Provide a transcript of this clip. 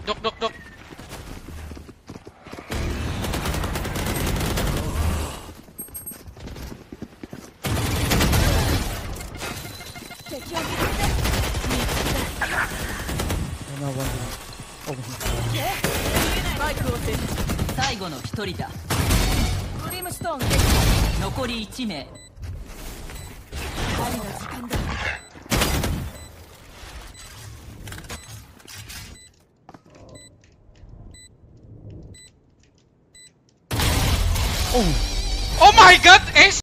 Dok. 最後の一人だ。 クリムストーン残り1名。 何が時間だ。 Oh my god! Ace!